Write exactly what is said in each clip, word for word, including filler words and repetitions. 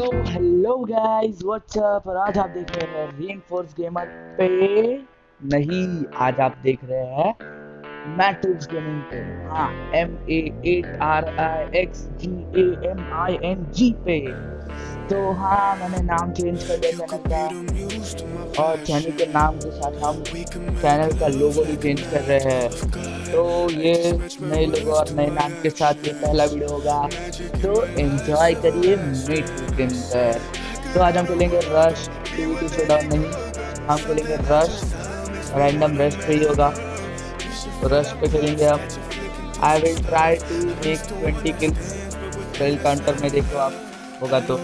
तो hello guys what's up. और आज आप देख रहे हैं रीइंफोर्स गेमर पे। नहीं, आज आप देख रहे हैं मैट्रिक्स गेमिंग पे। हाँ, M A T R I X G A M I N G पे। तो हाँ, मैंने नाम चेंज कर दिया चैनल का, और चैनल के नाम के साथ हम चैनल का लोगो भी चेंज कर रहे हैं। तो ये नए लोगो और नए नाम के साथ ये पहला वीडियो होगा, तो एंजॉय करिए मैट्रिक्स गेमिंग पर। तो आज हम खेलेंगे rush two v two showdown. नहीं, हम खेलेंगे रश, रैंडम रश पे ही होगा। तो रश पे खेलेंगे हम। I will try to make twenty kills kill counter में, देखो आप होगा तो।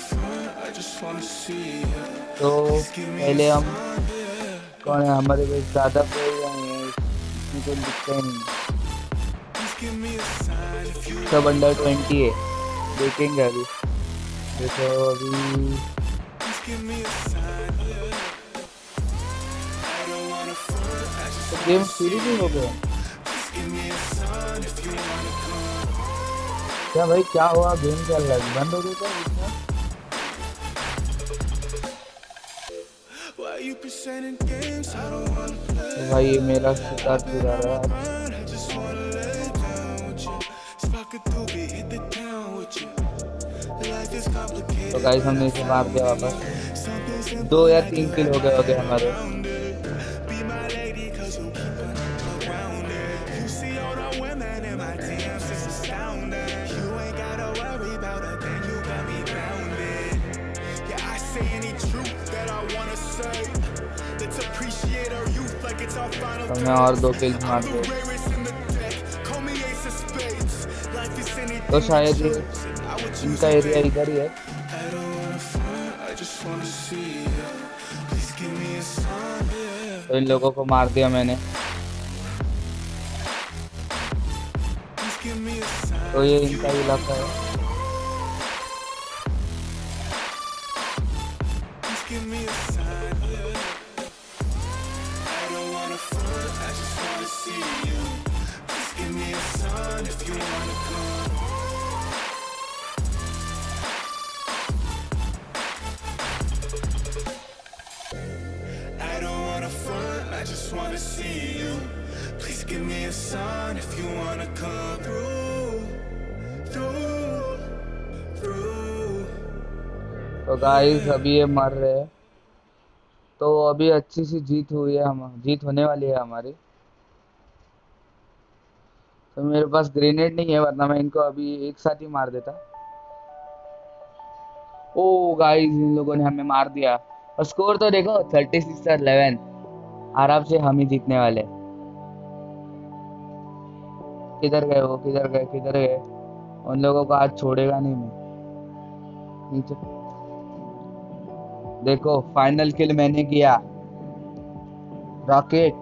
तो पहले हम कौन है, हमारे पास ज़्यादा कोई नहीं है, इसमें कोई दिखता ही नहीं। सब अंडर ट्वेंटी है, देखेंगे अभी। देखो अभी तो गेम शुरू भी हो गया क्या भाई? क्या हुआ? गेम चल रहा है, बंद हो गया क्या इसमें? तो भाई ये मेरा शिकार चुरा रहा है। तो गाइस हमने इसे मार दिया वापस। दो या तीन किल हो गए हो गए हमारे। तो मैं और दो किल मार दे तो शायद ये इनका एरिया इधर ही है। तो इन लोगों को मार दिया मैंने। तो ये इनका इलाका है। Wanna see you, please give me a sign if you wanna come through, through, through. तो गाइस अभी ये मर रहे हैं, तो अभी अच्छी सी जीत हुई है, हम जीत होने वाली है हमारी। तो मेरे पास ग्रेनेड नहीं है, वरना मैं इनको अभी एक साथ ही मार देता। ओ गाइस, इन लोगों ने हमें मार दिया। और स्कोर तो देखो, थर्टी सिक्स और इलेवन। आराम से हम ही जीतने वाले। किधर गए वो? किधर गए? किधर गए? उन लोगों को आज छोड़ेगा नहीं मैं। नीचे देखो, फाइनल किल मैंने किया, रॉकेट।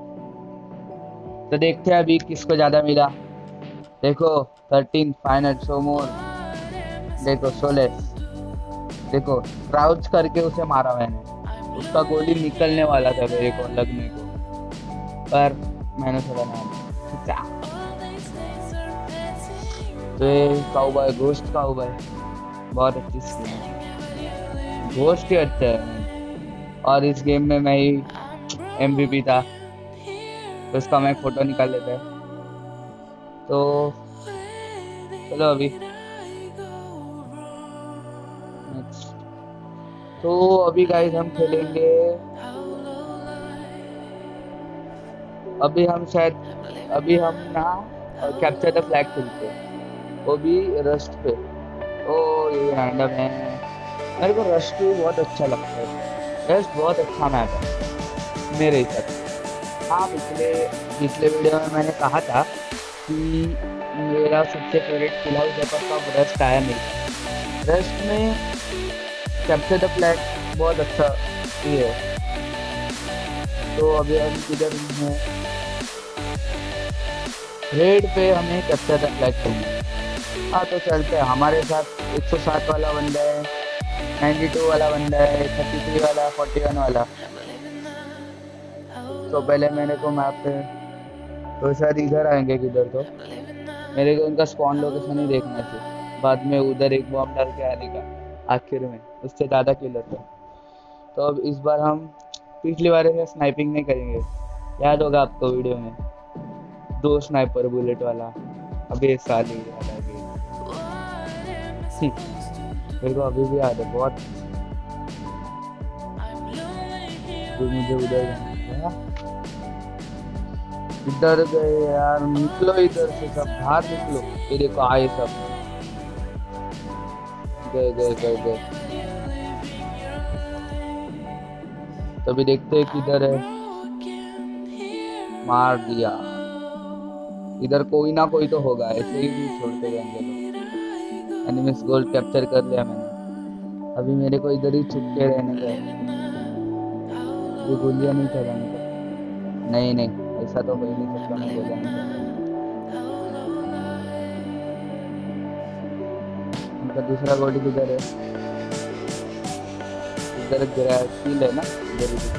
तो देखते हैं अभी किसको ज्यादा मिला। देखो थर्टीन फाइनल, शो मोर। देखो सोलह। देखो क्राउच करके उसे मारा मैंने। उसका गोली निकलने वाला था मेरे को लगने को, पर मैंने थोड़ा नाम। तो ये काउबॉय, घोस्ट काउबॉय बहुत अच्छी स्किन है। घोस्ट ही अच्छा है। और इस गेम में मैं ही एमवीपी था, तो इसका मैं फोटो निकाल लेता है। तो चलो अभी तो अभी गाइस हम खेलेंगे। अभी हम शायद अभी हम ना कैप्चर द फ्लैग खेलते हैं, वो भी रस्ट पे। ओ ये रैंडम है। मेरे को रस्ट टू बहुत अच्छा लगता है। रस्ट बहुत अच्छा मैप है मेरे हिसाब से। हाँ, पिछले पिछले वीडियो में मैंने कहा था कि मेरा सबसे फेवरेट फिलहाल जब कब रस्ट आया नहीं। रस्ट में कैप्चर द फ्लैग बहुत अच्छा ही है। तो अभी हम किधर हैं? रेड पे हमें कैप्चर द फ्लैग करना है। हाँ तो चलते हैं। हमारे साथ एक सौ सात वाला बंदा है, बानवे वाला बंदा है, तैंतीस वाला, इकतालीस वाला। तो पहले मेरे को मैप पे तो शायद इधर आएंगे किधर, तो मेरे को उनका स्पॉन लोकेशन ही देखना चाहिए। बाद में उधर एक बॉम्ब डाल के आने का। आखिर में उससे ज़्यादा किल होता है। तो अब इस बार हम पिछली बार ऐसे स्नाइपिंग नहीं करेंगे, याद होगा आपको वीडियो में दो स्नाइपर बुलेट वाला। अबे साली वाला गेम मेरे को अभी भी याद है बहुत। तो मुझे उधर जाना था, इधर गए यार, निकलो इधर से सब, बाहर निकलो। ये देखो आए सब, गए गए गए गए। तभी देखते हैं किधर है, मार दिया। इधर कोई ना कोई तो होगा, ऐसे ही नहीं छोड़ते जाएंगे लोग। एनिमीज गोल्ड कैप्चर कर लिया मैंने। अभी मेरे को इधर ही छुप के रहने का है, ये गोलियां नहीं चलाने का। नहीं नहीं ऐसा तो हो ही नहीं सकता, मैं गोलियां नहीं चलाऊंगा। उनका दूसरा गोली किधर है? इधर ग्रेसिल है ना, इधर इधर।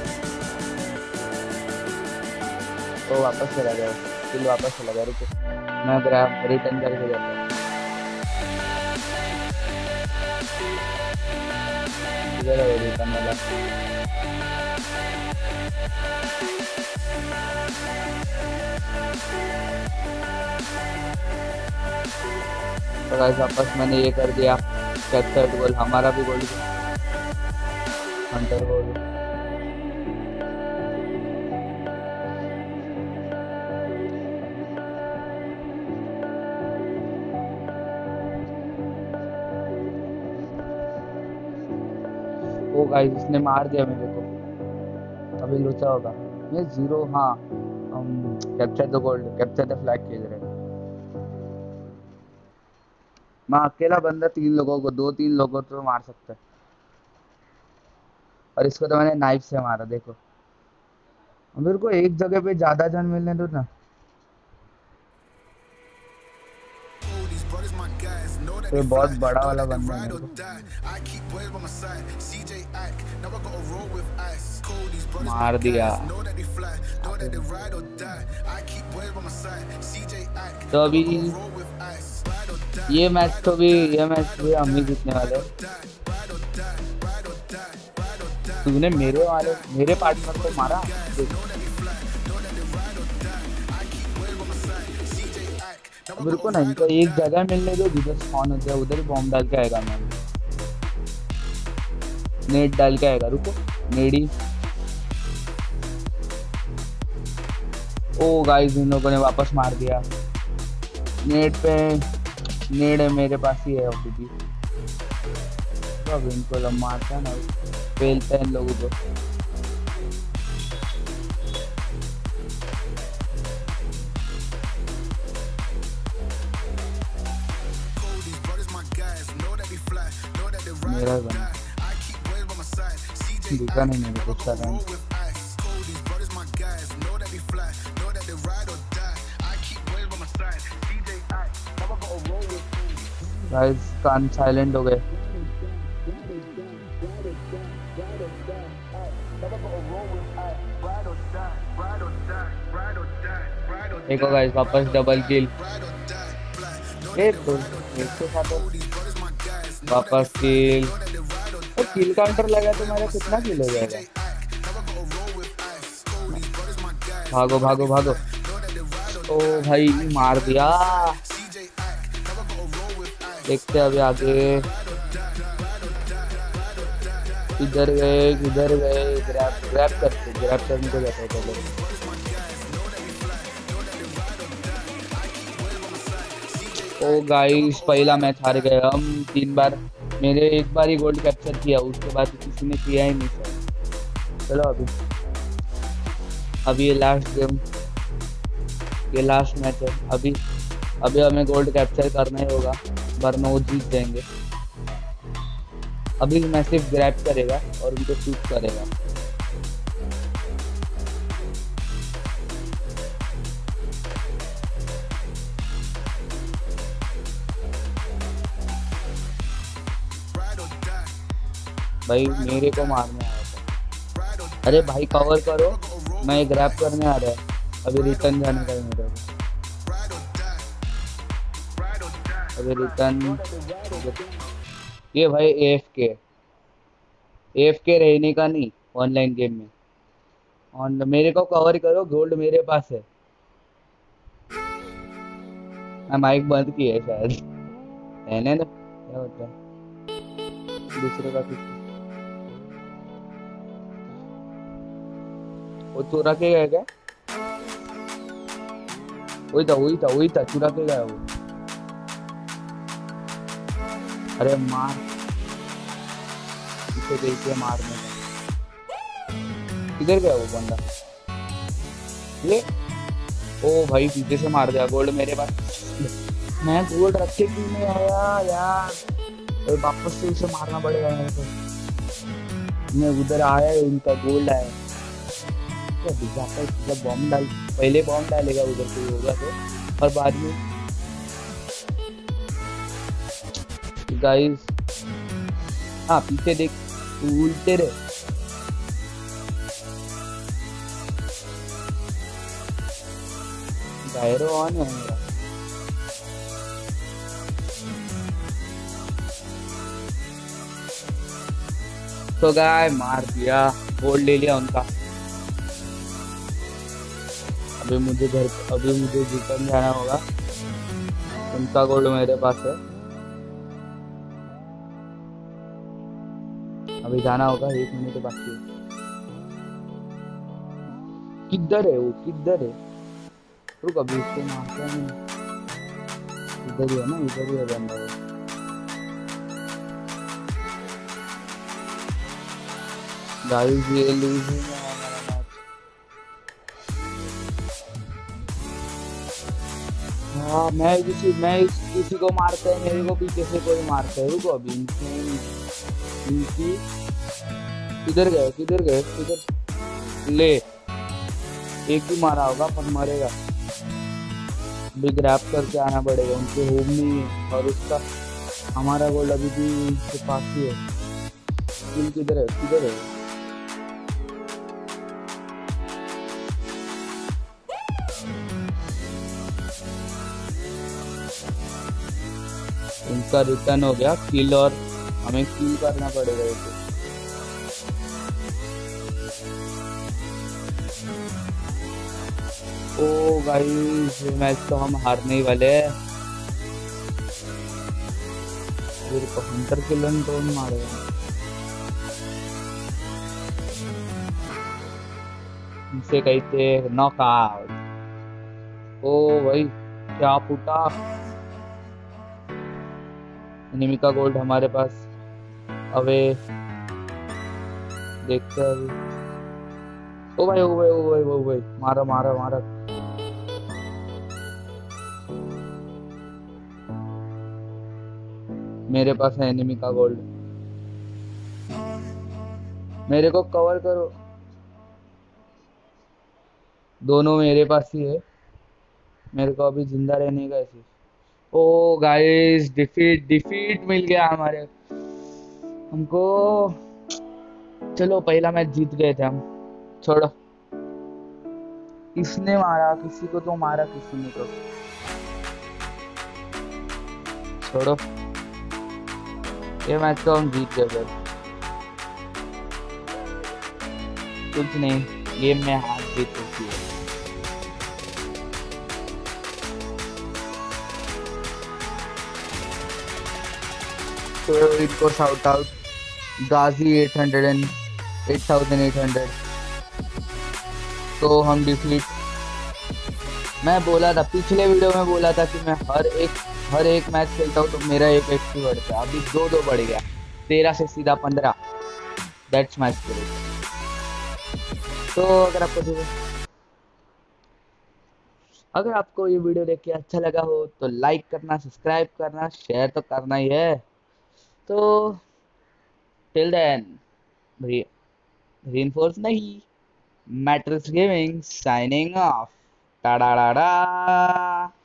तो वापस चला गया, किल वापस चला गया। रुको मैं ग्राफ रिटर्न करके जाता हूँ। इधर है रिटर्न वाला। तो गाइस वापस मैंने ये कर दिया, कैप्चर्ड गोल, हमारा भी गोल, हंटर गोल। ओ गाइस इसने मार दिया मेरे को, अभी लोचा होगा। ये जीरो, हाँ हम capture the gold, capture the flag खेल रहे हैं। मैं अकेला बंदा तीन लोगों को, दो तीन लोगों को तो मार सकता है, और इसको तो मैंने नाइफ से मारा। देखो मेरे को एक जगह पे ज्यादा जन मिलने दो ना। तो बहुत बड़ा वाला बंदा है मेरे को। मार दिया। तो अभी ये मैच तो भी ये मैच भी हम ही जीतने वाले। तूने मेरे वाले मेरे पार्टनर को मारा। मेरे को ना इनका एक जगह मिलने दो जिधर स्पॉन होता है, उधर ही बॉम्ब डाल के आएगा। मैं नेट डाल के आएगा। रुको नेडी। ओ गाइस इन लोगों ने वापस मार दिया। नेट पे नेड है मेरे पास ही है अभी भी। तो अब इनको लम मारता है ना, फेलते हैं इन लोगों को। मेरा बना दिखा नहीं मेरे को अच्छा टाइम। गाइस कान साइलेंट हो गए। देखो गाइस वापस डबल किल। एक तो एक के साथ वापस किल। तो किल काउंटर लगा तो मेरा कितना किल हो जाएगा? भागो भागो भागो। ओ भाई मार दिया। देखते अभी आगे किधर गए किधर गए। ग्रैब ग्रैब करते ग्रैब करने को जाता है पहले। ओ गाइस पहला मैच हार गए हम तीन बार। मेरे एक बार ही गोल्ड कैप्चर किया, उसके बाद किसी ने किया ही नहीं सर। चलो अभी अभी ये लास्ट गेम, ये लास्ट मैच है। अभी अभी हमें गोल्ड कैप्चर करना ही होगा, वरना वो जीत जाएंगे। अभी मैं सिर्फ ग्रैब करेगा और उनको शूट करेगा। भाई मेरे को मारने आया था। अरे भाई कवर करो, मैं ग्रैब करने आ रहा है। अभी रिटर्न जाने का मेरा, अभी रिटर्न ये भाई एफ के एफ के रहने का नहीं ऑनलाइन गेम में। ऑन मेरे को कवर करो, गोल्ड मेरे पास है। मैं माइक बंद की है शायद। रहने दो, क्या होता है दूसरे का कुछ। वो चुरा के गया क्या? वही था वही था वही था, चुरा के गया वो। अरे मार, इसे देखिए मारने का। किधर गया वो बंदा? ये ओ भाई पीछे से मार दिया। गोल्ड मेरे पास। मैं गोल्ड रख के क्यों नहीं आया यार? और वापस से उसे मारना पड़ेगा मेरे को। मैं उधर आया, उनका गोल्ड आया। क्या दिखाता है? जब बॉम्ब डाल, पहले बॉम्ब डालेगा उधर कोई होगा तो, और बाद में गाइस। हाँ पीछे देख, उल्टे रहे। गायरो ऑन है मेरा। तो गाय मार दिया, गोल्ड ले लिया उनका। अभी मुझे घर, अभी मुझे रिटर्न जाना होगा। उनका गोल्ड मेरे पास है, अभी जाना होगा। एक मिनट बाकी है। किधर है वो, किधर है? रुक अभी उसको मारता है। इधर ही है ना, इधर ही है बंदा वो। गाइस ये लूजिंग है हमारा मैच। हाँ मैं किसी मैं इस, किसी को मारता है, मेरे को पीछे से कोई मारता है। रुको अभी इनकी इनकी किधर गए, किधर गए, किधर ले। एक ही मारा होगा पर मरेगा। अभी ग्रैब करके आना पड़ेगा, उनके होम नहीं है। और उसका हमारा गोल्ड अभी भी उनके पास ही है। किल किधर है, किधर है? उनका रिटर्न हो गया किल, और हमें किल करना पड़ेगा इसे। ओ गाइस ये मैच तो हम हारने ही वाले हैं। फिर को हंटर किलन कौन मारेगा? इसे कहते नॉकआउट। ओ भाई क्या फूटा। एनिमी का गोल्ड हमारे पास। अबे देखते हैं अभी। ओ भाई ओ भाई ओ भाई ओ भाई मारा मारा मारा। मेरे पास है एनिमी का गोल्ड। मेरे को कवर करो। दोनों मेरे पास ही है। मेरे को अभी जिंदा रहने का ऐसे। ओ गाइस डिफीट डिफीट मिल गया हमारे हमको। चलो पहला मैच जीत गए थे हम। छोड़ो, किसने मारा किसी को? तो मारा किसी ने तो। छोड़ो, ये मैच तो हम जीत गए फिर। कुछ नहीं, गेम में हार जीत होती है। तो इनको shout out Ghazi eight hundred and eight thousand eight hundred. तो हम डिफीट। मैं बोला था पिछले वीडियो में, बोला था कि मैं हर एक हर एक मैच खेलता हूँ तो मेरा एक एक्सपी बढ़ता है। अभी दो दो बढ़ गया, तेरह से सीधा पंद्रह। That's my spirit. तो अगर आपको अगर आपको ये वीडियो देख के अच्छा लगा हो तो लाइक करना, सब्सक्राइब करना, शेयर तो करना ही है। तो टिल देन, रीइंफोर्स नहीं, Matrix gaming signing off. Tada